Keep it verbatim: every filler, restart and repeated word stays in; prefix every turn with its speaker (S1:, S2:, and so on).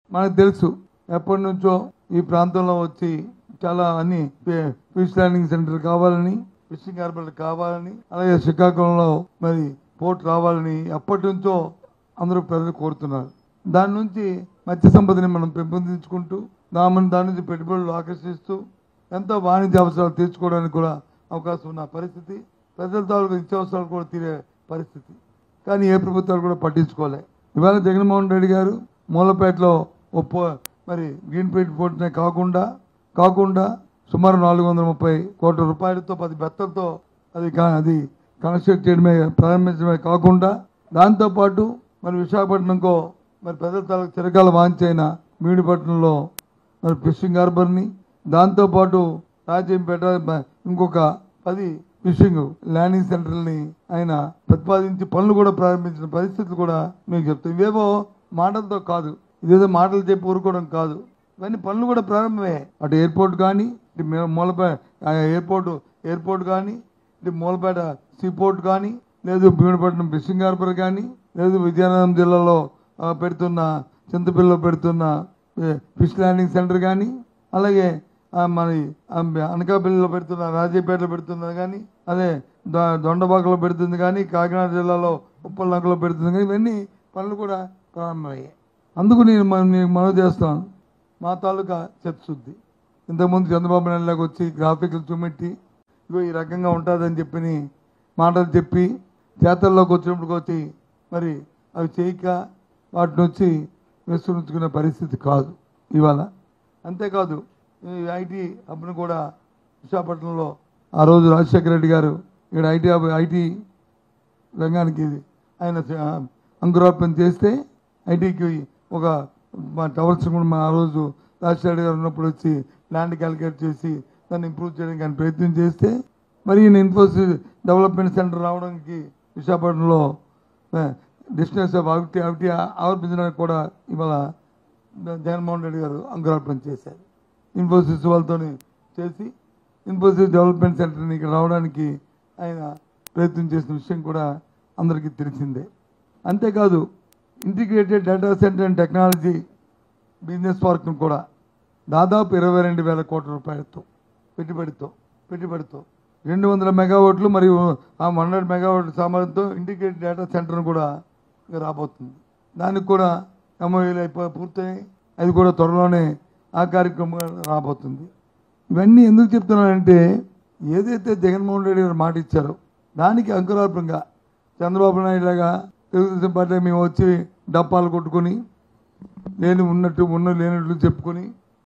S1: మనకు తెలుసు ఎప్పటి నుంచో ఈ ప్రాంతంలో వచ్చి చాలా అన్ని ఫిష్ ల్యాండింగ్ సెంటర్ కావాలని, ఫిషింగ్ హార్బర్ కావాలని, అలాగే శ్రీకాకుళంలో మరి పోర్ట్ రావాలని ఎప్పటి నుంచో అందరూ ప్రజలు కోరుతున్నారు. దాని నుంచి మత్స్య సంపదని మనం పెంపొందించుకుంటూ దాని దాని నుంచి పెట్టుబడులు ఆకర్షిస్తూ ఎంతో వాణిజ్య అవసరాలు తీర్చుకోవడానికి కూడా అవకాశం ఉన్న పరిస్థితి, ప్రజల తాలూకు నిత్యావసరాలు కూడా తీరే పరిస్థితి. కానీ ఏ ప్రభుత్వాలు కూడా పట్టించుకోలే. ఇవాళ జగన్మోహన్ రెడ్డి గారు మూలపేటలో ఒప్పో మరి గ్రీన్ఫీల్డ్ పోర్ట్నే కాకుండా కాకుండా సుమారు నాలుగు వందల ముప్పై కోట్ల రూపాయలతో పది బెత్తలతో అది అది కన్స్ట్రక్ట్ చేయడమే ప్రారంభించడమే కాకుండా దాంతోపాటు మరి విశాఖపట్నంకో మరి పెద్ద తాలూకు చిరకాల వాంచైన భీమునిపట్నంలో మరి ఫిషింగ్ హార్బర్ని, దాంతోపాటు రాజంపేట ఇంకొక పది ఫిషింగ్ ల్యాండింగ్ సెంటర్ని ఆయన ప్రతిపాదించి పనులు కూడా ప్రారంభించిన పరిస్థితులు కూడా మీకు చెప్తాం. ఇవేవో మాటలతో కాదు, ఇదేదో మాటలు చెప్పి ఊరుకోవడం కాదు, ఇవన్నీ పనులు కూడా ప్రారంభమే. అటు ఎయిర్పోర్ట్ కానీ, ఇటు మూలపేట ఎయిర్పోర్ట్ ఎయిర్పోర్ట్ కానీ, ఇటు మూలపేట సీపోర్ట్ కానీ, లేదు భీమునిపట్నం ఫిషింగ్ హార్బర్ కానీ, లేదు విజయనగరం జిల్లాలో పెడుతున్న చింతపిల్లలో పెడుతున్న ఫిష్ ల్యాండింగ్ సెంటర్ కానీ, అలాగే మరి అనకాపల్లిలో పెడుతున్న రాజీపేటలో పెడుతున్నది కానీ, అదే దొండబాకలో పెడుతుంది కానీ, కాకినాడ జిల్లాలో ఉప్పల్లంకలో పెడుతుంది కానీ, ఇవన్నీ పనులు కూడా ప్రారంభమయ్యాయి. అందుకు నేను నేను మనవి చేస్తాను, మా తాలూకా చిత్తశుద్ధి. ఇంతకుముందు చంద్రబాబు నాయుడులాగా వచ్చి గ్రాఫిక్లు చూపెట్టి ఇగో ఈ రకంగా ఉంటుందని చెప్పి మాటలు చెప్పి చేతల్లోకి వచ్చినప్పటికి వచ్చి మరి అవి చేయక వాటిని వచ్చి విస్మరించుకునే పరిస్థితి కాదు ఇవాళ. అంతేకాదు ఈ ఐటీ హబ్ను కూడా విశాఖపట్నంలో ఆ రోజు రాజశేఖర రెడ్డి గారు ఇక్కడ ఐటీ హబ్ ఐటీ రంగానికి ఆయన అంకురార్పణ చేస్తే ఐటీకి ఒక టవర్స్ కూడా ఆ రోజు రాజశేఖర రెడ్డి గారు ఉన్నప్పుడు వచ్చి ల్యాండ్ క్యాలిక్యులేట్ చేసి దాన్ని ఇంప్రూవ్ చేయడానికి ఆయన ప్రయత్నం చేస్తే మరి ఈయన ఇన్ఫోసిస్ డెవలప్మెంట్ సెంటర్ రావడానికి విశాఖపట్నంలో డిస్టెన్స్ అవిటి అవిటి ఆవర్పించడానికి కూడా ఇవాళ జగన్మోహన్ రెడ్డి గారు అంకురార్పణ చేశారు. ఇన్ఫోసిస్ వాళ్ళతో చేసి ఇన్ఫోసిస్ డెవలప్మెంట్ సెంటర్ని ఇక్కడ రావడానికి ఆయన ప్రయత్నం చేసిన విషయం కూడా అందరికీ తెలిసిందే. అంతేకాదు integrated data centre and technology business పార్క్ను కూడా దాదాపు ఇరవై రెండు వేల కోట్ల రూపాయలతో పెట్టుబడితో పెట్టుబడితో రెండు వందల మెగావాట్లు మరియు ఆ హండ్రెడ్ మెగావాట్ల సామర్థ్యంతో ఇంటిగ్రేటెడ్ డేటా సెంటర్ను కూడా రాబోతుంది. దానికి కూడా ఎంఓయూలు అయిపోయి పూర్తయి అది కూడా త్వరలోనే ఆ కార్యక్రమం రాబోతుంది. ఇవన్నీ ఎందుకు చెప్తున్నానంటే ఏదైతే జగన్మోహన్ రెడ్డి గారు మాట ఇచ్చారో దానికి అంకురార్పంగా చంద్రబాబు నాయుడు లాగా తెలుగుదేశం పార్టీ మేము వచ్చి డప్పాలు కొట్టుకొని లేని ఉన్నట్టు ఉన్న లేనట్లు చెప్పుకొని